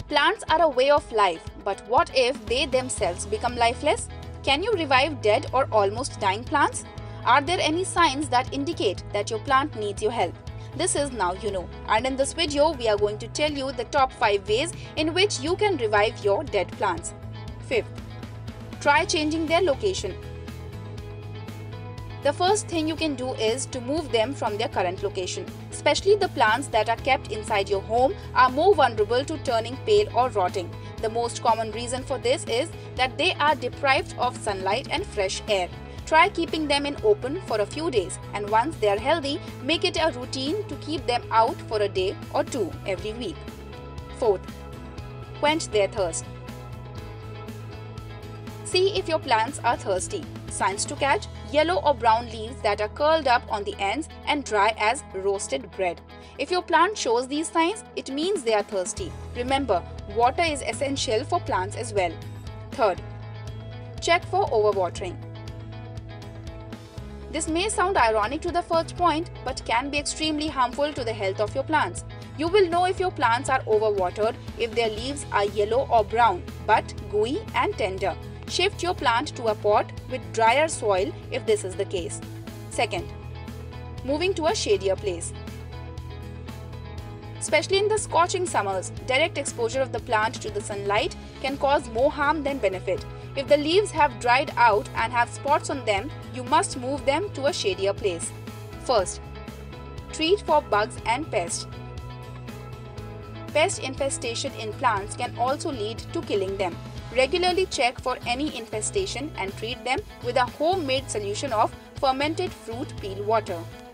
Plants are a way of life, but what if they themselves become lifeless? Can you revive dead or almost dying plants? Are there any signs that indicate that your plant needs your help? This is Now You Know, and in this video we are going to tell you the top 5 ways in which you can revive your dead plants. 5th, try changing their location. The first thing you can do is to move them from their current location. Especially the plants that are kept inside your home are more vulnerable to turning pale or rotting. The most common reason for this is that they are deprived of sunlight and fresh air. Try keeping them in open for a few days, and once they are healthy, make it a routine to keep them out for a day or two every week. 4th, quench their thirst. See if your plants are thirsty. Signs to catch: yellow or brown leaves that are curled up on the ends and dry as roasted bread. If your plant shows these signs, it means they are thirsty. Remember, water is essential for plants as well. 3rd, check for overwatering. This may sound ironic to the first point, but can be extremely harmful to the health of your plants. You will know if your plants are overwatered if their leaves are yellow or brown, but gooey and tender. Shift your plant to a pot with drier soil if this is the case. 2nd, moving to a shadier place. Especially in the scorching summers, direct exposure of the plant to the sunlight can cause more harm than benefit. If the leaves have dried out and have spots on them, you must move them to a shadier place. 1st, treat for bugs and pests. Pest infestation in plants can also lead to killing them. Regularly check for any infestation and treat them with a homemade solution of fermented fruit peel water.